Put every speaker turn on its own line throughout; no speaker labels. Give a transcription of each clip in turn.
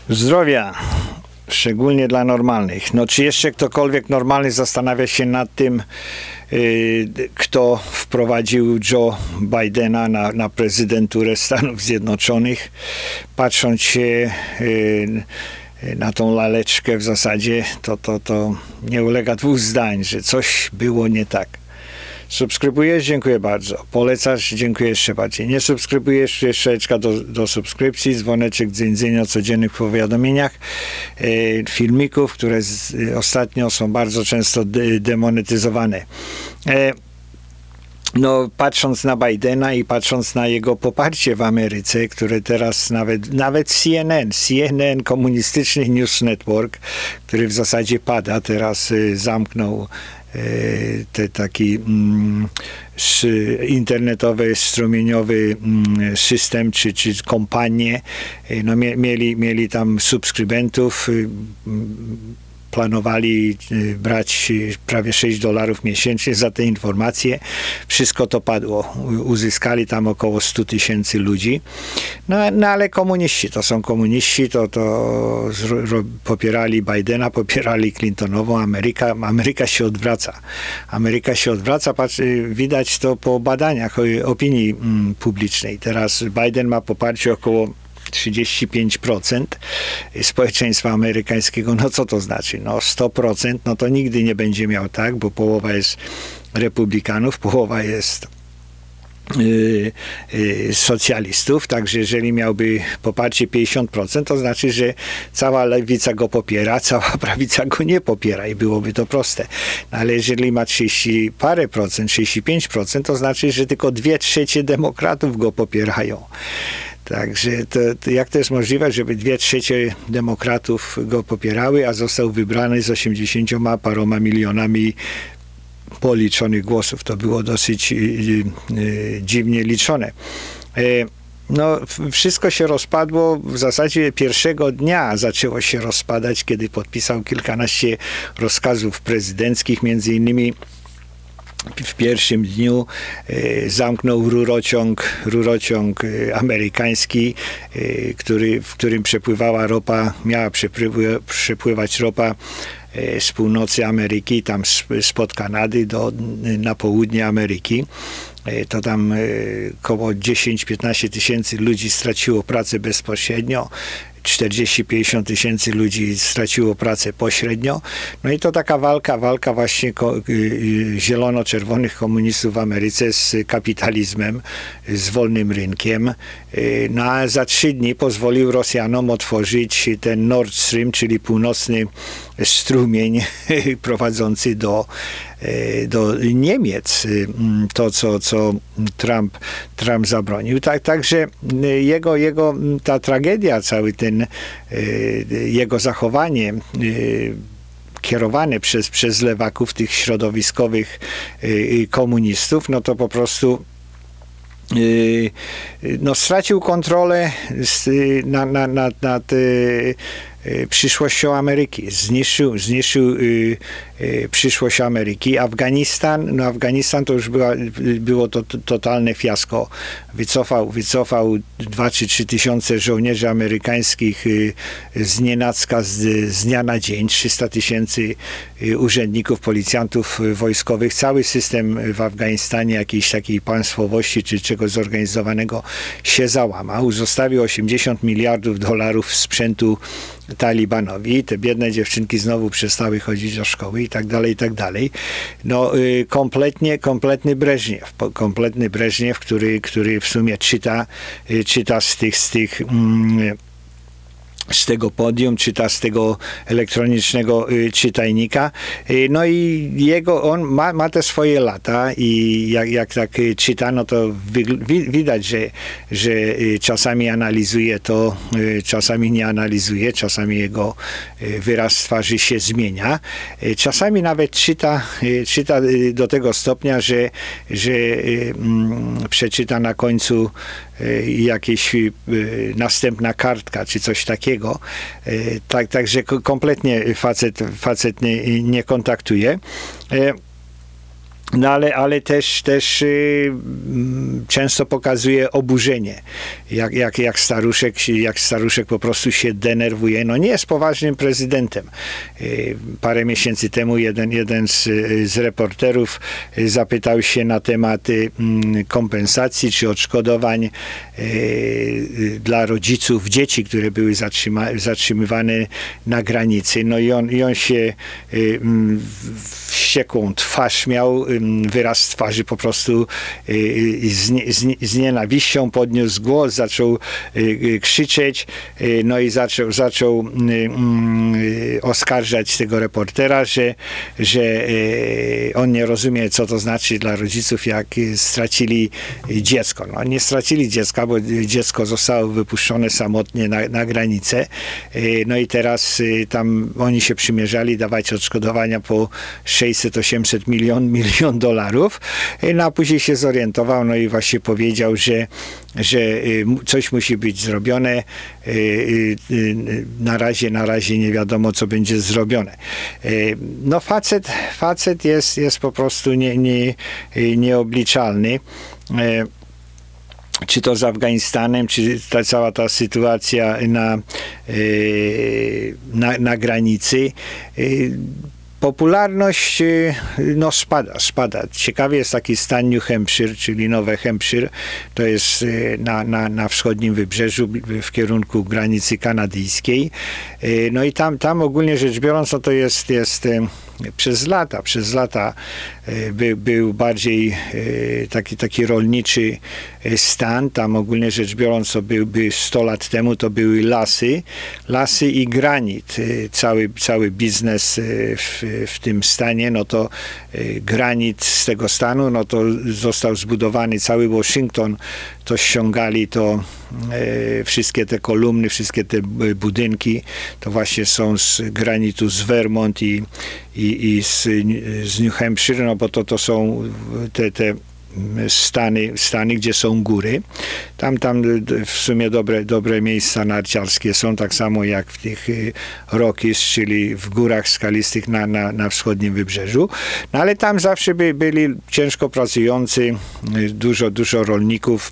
Zdrowia, szczególnie dla normalnych. No, czy jeszcze ktokolwiek normalny zastanawia się nad tym, kto wprowadził Joe Bidena na prezydenturę Stanów Zjednoczonych, patrząc się na tą laleczkę w zasadzie, to nie ulega dwóch zdań, że coś było nie tak. Subskrybujesz? Dziękuję bardzo. Polecasz? Dziękuję jeszcze bardziej. Nie subskrybujesz? Jeszcze do subskrypcji, dzwoneczek dzyń o codziennych powiadomieniach, filmików, które ostatnio są bardzo często demonetyzowane. No, patrząc na Bidena i patrząc na jego poparcie w Ameryce, które teraz nawet CNN, komunistyczny News Network, który w zasadzie pada, teraz zamknął taki internetowy, strumieniowy system, czy kompanię. No, mieli tam subskrybentów, planowali brać prawie $6 miesięcznie za te informacje. Wszystko to padło. Uzyskali tam około 100 000 ludzi. No ale komuniści to są komuniści, to popierali Bidena, popierali Clintonową. Ameryka się odwraca. Ameryka się odwraca, widać to po badaniach opinii publicznej. Teraz Biden ma poparcie około 35% społeczeństwa amerykańskiego. No co to znaczy? No 100%, no to nigdy nie będzie miał tak, bo połowa jest republikanów, połowa jest socjalistów, także jeżeli miałby poparcie 50%, to znaczy, że cała lewica go popiera, cała prawica go nie popiera i byłoby to proste. No, ale jeżeli ma 30 parę procent, 65%, to znaczy, że tylko 2/3 demokratów go popierają. Także to jak to jest możliwe, żeby 2/3 demokratów go popierały, a został wybrany z 80 paroma milionami policzonych głosów. To było dosyć dziwnie liczone. No, wszystko się rozpadło, w zasadzie pierwszego dnia zaczęło się rozpadać, kiedy podpisał kilkanaście rozkazów prezydenckich, między innymi w pierwszym dniu zamknął rurociąg amerykański, w którym przepływała ropa, miała przepływać ropa z północy Ameryki, tam spod Kanady na południe Ameryki. To tam około 10-15 tysięcy ludzi straciło pracę bezpośrednio. 40-50 tysięcy ludzi straciło pracę pośrednio. No i to taka walka właśnie zielono-czerwonych komunistów w Ameryce z kapitalizmem, z wolnym rynkiem. No a za 3 dni pozwolił Rosjanom otworzyć ten Nord Stream, czyli północny strumień prowadzący do Niemiec, to co Trump zabronił. Także ta tragedia, cały ten jego zachowanie kierowane przez lewaków, tych środowiskowych komunistów, no to po prostu no, stracił kontrolę nad przyszłością Ameryki. Zniszczył przyszłość Ameryki. Afganistan to już było to totalne fiasko. Wycofał 2 czy 3 tysiące żołnierzy amerykańskich znienacka, z dnia na dzień. 300 000 urzędników, policjantów wojskowych. Cały system w Afganistanie jakiejś takiej państwowości czy czegoś zorganizowanego się załamał. Zostawił $80 miliardów sprzętu Talibanowi. Te biedne dziewczynki znowu przestały chodzić do szkoły i tak dalej, i tak dalej. No, kompletny Breżniew. Kompletny Breżniew, który w sumie czyta z tego podium, czyta z tego elektronicznego czytajnika. No i on ma te swoje lata i jak tak czyta, no to widać, że czasami analizuje to, czasami nie analizuje, czasami jego wyraz twarzy się zmienia. Czasami nawet czyta do tego stopnia, że przeczyta na końcu jakieś następna kartka, czy coś takiego. Także kompletnie facet nie kontaktuje. No ale też często pokazuje oburzenie, jak staruszek po prostu się denerwuje. No nie jest poważnym prezydentem. Parę miesięcy temu jeden z reporterów zapytał się na temat kompensacji czy odszkodowań dla rodziców dzieci, które były zatrzymywane na granicy. No i on się wściekłą twarz miał, wyraz twarzy po prostu z nienawiścią, podniósł głos, zaczął krzyczeć, no i zaczął oskarżać tego reportera, że on nie rozumie, co to znaczy dla rodziców, jak stracili dziecko. No, nie stracili dziecka, bo dziecko zostało wypuszczone samotnie na granicę. No i teraz tam oni się przymierzali dawać odszkodowania po 600-800 milion dolarów. No a później się zorientował, no i właśnie powiedział, że coś musi być zrobione. Na razie nie wiadomo, co będzie zrobione. No facet jest po prostu nieobliczalny. Czy to z Afganistanem, czy cała ta sytuacja na granicy. Popularność no spada. Ciekawy jest taki stan New Hampshire, czyli Nowe Hampshire. To jest na wschodnim wybrzeżu w kierunku granicy kanadyjskiej. No i tam ogólnie rzecz biorąc, no to jest przez lata był bardziej taki rolniczy stan. Tam ogólnie rzecz biorąc, to byłby 100 lat temu, to były lasy i granit. Cały biznes w tym stanie, no to granit z tego stanu, no to został zbudowany cały Waszyngton, to ściągali to wszystkie te kolumny, wszystkie te budynki, to właśnie są z granitu z Vermont i z New Hampshire, no bo to są te stany, gdzie są góry. Tam w sumie dobre miejsca narciarskie są, tak samo jak w tych Rockies, czyli w górach skalistych na wschodnim wybrzeżu. No ale tam zawsze byli ciężko pracujący, dużo rolników,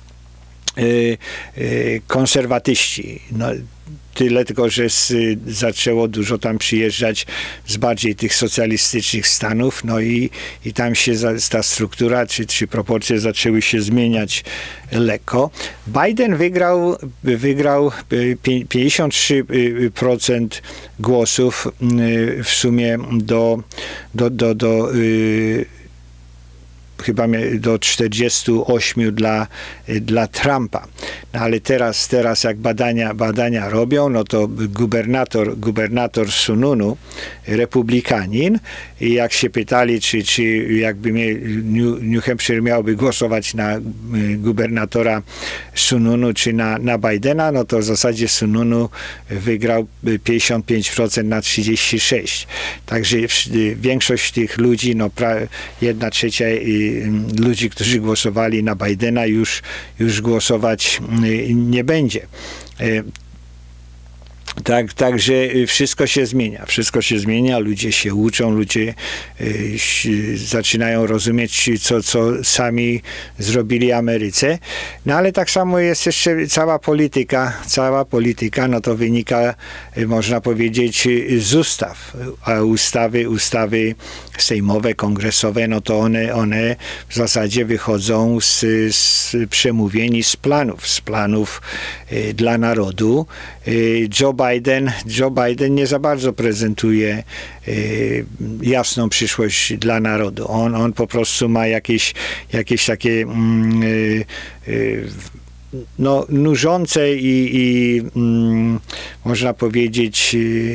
konserwatyści. No, tyle tylko, że zaczęło dużo tam przyjeżdżać z bardziej tych socjalistycznych stanów, no i tam się ta struktura czy proporcje zaczęły się zmieniać lekko. Biden wygrał 53% głosów w sumie chyba do 48 dla Trumpa. No ale teraz jak badania robią, no to gubernator Sununu, republikanin, i jak się pytali, czy jakby New Hampshire miałby głosować na gubernatora Sununu, czy na Bidena, no to w zasadzie Sununu wygrał 55% na 36%. Także większość tych ludzi, no 1/3 ludzi, którzy głosowali na Bidena, już głosować nie będzie. Także wszystko się zmienia, ludzie się uczą, ludzie zaczynają rozumieć, co sami zrobili Ameryce. No ale tak samo jest jeszcze cała polityka, no to wynika, można powiedzieć, z ustaw. A ustawy sejmowe, kongresowe, no to one w zasadzie wychodzą z przemówień, z planów dla narodu. Joe Biden nie za bardzo prezentuje jasną przyszłość dla narodu. On po prostu ma jakieś takie no, nużące i można powiedzieć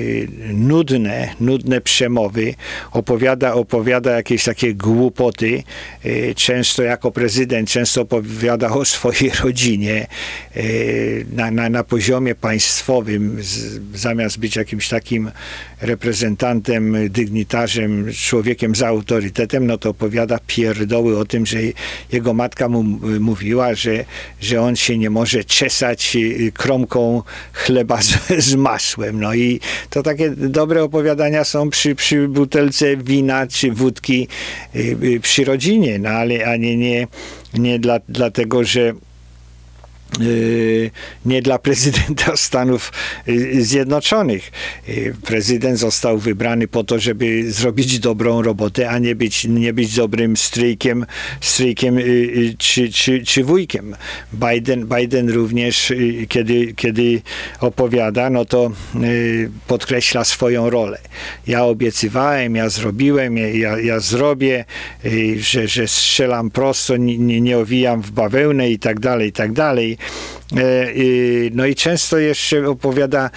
nudne przemowy, opowiada jakieś takie głupoty, często jako prezydent, często opowiada o swojej rodzinie na poziomie państwowym, zamiast być jakimś takim reprezentantem, dygnitarzem, człowiekiem z autorytetem, no to opowiada pierdoły o tym, że jego matka mu mówiła, że on się nie może czesać kromką chleba z masłem. No i to takie dobre opowiadania są przy butelce wina czy wódki przy rodzinie, no ale nie dlatego, że nie dla prezydenta Stanów Zjednoczonych. Prezydent został wybrany po to, żeby zrobić dobrą robotę, a nie być dobrym stryjkiem czy wujkiem. Biden również, kiedy opowiada, no to podkreśla swoją rolę. Ja obiecywałem, ja zrobiłem, ja zrobię, że strzelam prosto, nie owijam w bawełnę i tak dalej, i tak dalej. No i często jeszcze opowiada,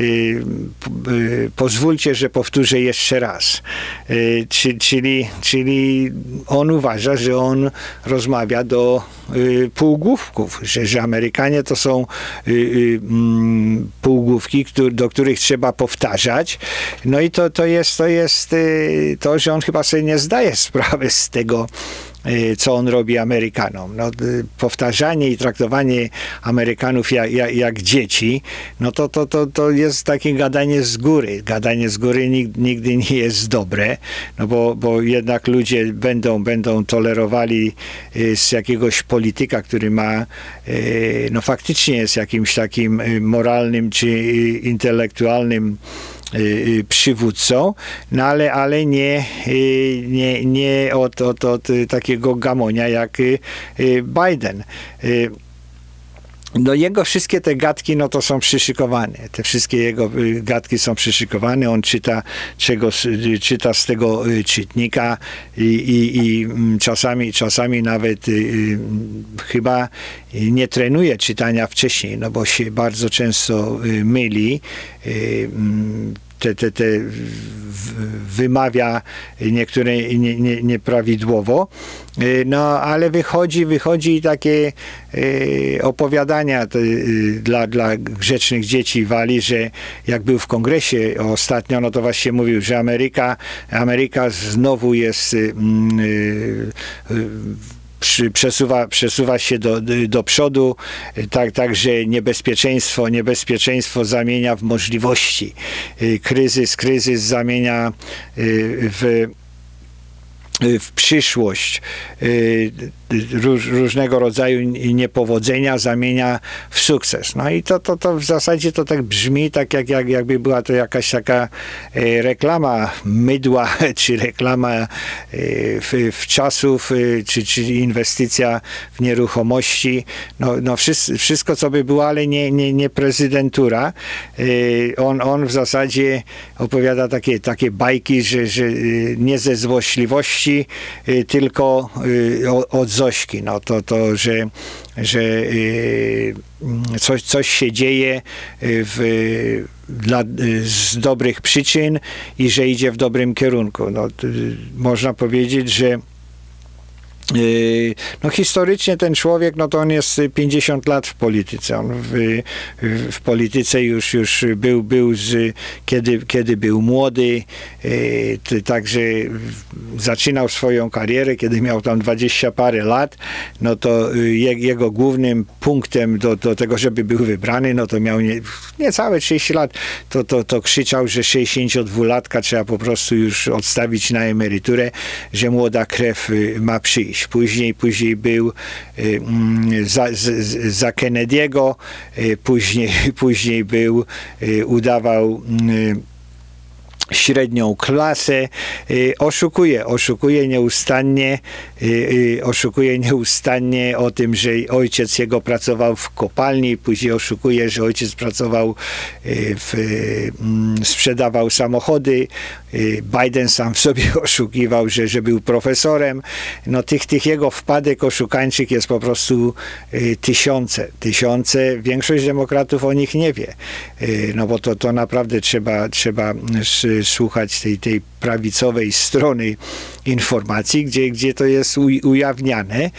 pozwólcie, że powtórzę jeszcze raz. Czyli on uważa, że on rozmawia do półgłówków, że Amerykanie to są półgłówki, do których trzeba powtarzać. No i to jest to, że on chyba sobie nie zdaje sprawy z tego, co on robi Amerykanom. No, powtarzanie i traktowanie Amerykanów jak dzieci, no to jest takie gadanie z góry. Gadanie z góry nigdy nie jest dobre, no bo jednak ludzie będą tolerowali z jakiegoś polityka, który ma, no faktycznie jest jakimś takim moralnym czy intelektualnym przywódcą, no ale nie od takiego gamonia jak Biden. No jego wszystkie te gadki, no to są przyszykowane. Te wszystkie jego gadki są przyszykowane. On czyta z tego czytnika i czasami nawet chyba nie trenuje czytania wcześniej, no bo się bardzo często myli. Wymawia niektóre nieprawidłowo, no ale wychodzi takie opowiadania dla grzecznych dzieci wali, że jak był w kongresie ostatnio, no to właśnie mówił, że Ameryka znowu jest przesuwa się do przodu, tak, że niebezpieczeństwo zamienia w możliwości. Kryzys zamienia w przyszłość. Różnego rodzaju niepowodzenia zamienia w sukces. No i to w zasadzie to tak brzmi, tak jakby była to jakaś taka reklama mydła, czy reklama w czasów, czy inwestycja w nieruchomości. No wszystko, co by było, ale nie prezydentura. On w zasadzie opowiada takie bajki, że nie ze złośliwości, tylko od Zośki, no że coś się dzieje z dobrych przyczyn i że idzie w dobrym kierunku. No, można powiedzieć, że no historycznie ten człowiek, no to on jest 50 lat w polityce. On w polityce już był kiedy był młody, także zaczynał swoją karierę, kiedy miał tam 20 parę lat, no to jego głównym punktem do tego, żeby był wybrany, no to miał niecałe 30 lat, to krzyczał, że 62-latka trzeba po prostu już odstawić na emeryturę, że młoda krew ma przyjść. Później był za Kennedy'ego, później udawał średnią klasę, oszukuje nieustannie o tym, że ojciec jego pracował w kopalni, później oszukuje, że ojciec pracował sprzedawał samochody. Biden sam w sobie oszukiwał, że był profesorem. No tych jego wpadek oszukańczych jest po prostu tysiące. Większość demokratów o nich nie wie. No bo to naprawdę trzeba słuchać tej prawicowej strony informacji, gdzie to jest ujawniane.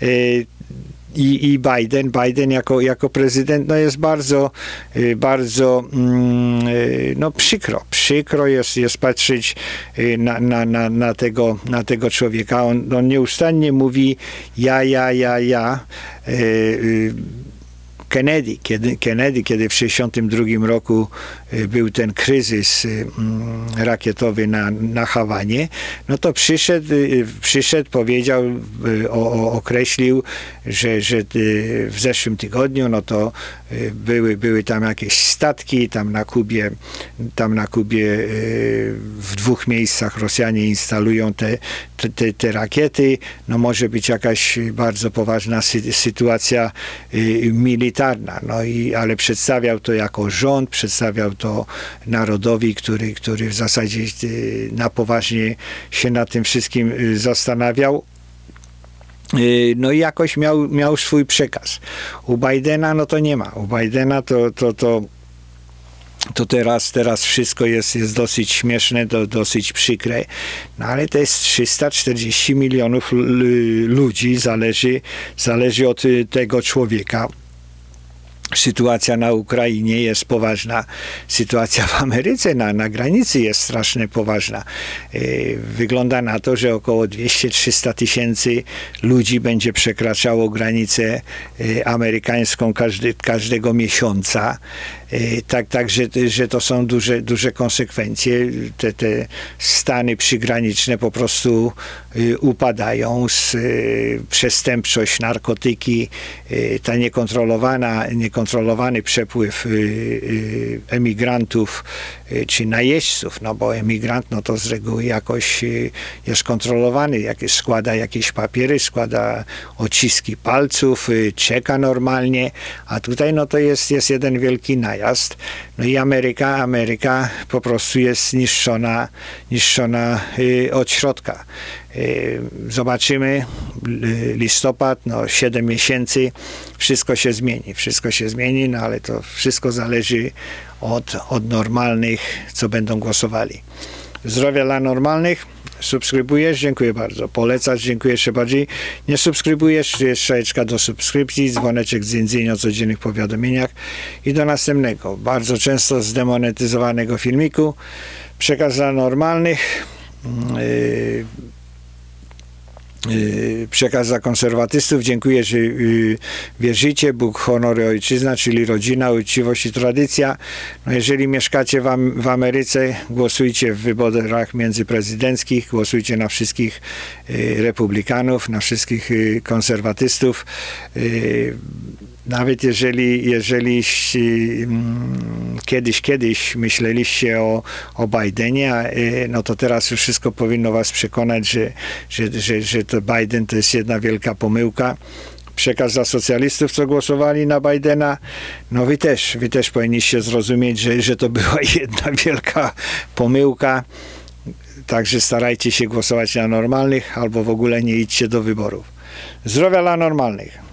I Biden jako prezydent, no jest bardzo no przykro jest patrzeć na tego człowieka. On nieustannie mówi ja. Kennedy, kiedy w 1962 roku był ten kryzys rakietowy na Hawanie, no to przyszedł, powiedział, określił, że w zeszłym tygodniu, no to były tam jakieś statki, tam na Kubie w 2 miejscach Rosjanie instalują te rakiety, no może być jakaś bardzo poważna sytuacja militarna, ale przedstawiał to jako rząd, przedstawiał to narodowi, który w zasadzie na poważnie się nad tym wszystkim zastanawiał. No i jakoś miał swój przekaz. U Bidena no to nie ma. U Bidena to teraz wszystko jest dosyć śmieszne, dosyć przykre, no ale to jest 340 milionów ludzi, zależy od tego człowieka. Sytuacja na Ukrainie jest poważna. Sytuacja w Ameryce na granicy jest strasznie poważna. Wygląda na to, że około 200-300 tysięcy ludzi będzie przekraczało granicę amerykańską każdego miesiąca. Także że to są duże konsekwencje. Te stany przygraniczne po prostu upadają. Przestępczość, narkotyki, ta niekontrolowany przepływ emigrantów czy najeźdźców, no bo emigrant no to z reguły jakoś jest kontrolowany, składa jakieś papiery, składa odciski palców, czeka normalnie, a tutaj no to jest jeden wielki najazd. No i Ameryka po prostu jest niszczona od środka. Zobaczymy, listopad, 7 miesięcy, wszystko się zmieni, no ale to wszystko zależy od normalnych, co będą głosowali. Zdrowia dla normalnych. Subskrybujesz? Dziękuję bardzo. Polecasz? Dziękuję jeszcze bardziej. Nie subskrybujesz? Jest strzałeczka do subskrypcji, dzwoneczek z dziedziń o codziennych powiadomieniach i do następnego, bardzo często zdemonetyzowanego filmiku. Przekaz dla normalnych. Przekaz dla konserwatystów. Dziękuję, że wierzycie. Bóg, honor i ojczyzna, czyli rodzina, uczciwość i tradycja. No jeżeli mieszkacie w Ameryce, głosujcie w wyborach międzyprezydenckich, głosujcie na wszystkich republikanów, na wszystkich konserwatystów. Nawet jeżeli kiedyś myśleliście o Bidenie, no to teraz już wszystko powinno was przekonać, że to Biden to jest jedna wielka pomyłka. Przekaz dla socjalistów, co głosowali na Bidena, no wy też powinniście zrozumieć, że to była jedna wielka pomyłka. Także starajcie się głosować na normalnych, albo w ogóle nie idźcie do wyborów. Zdrowia dla normalnych.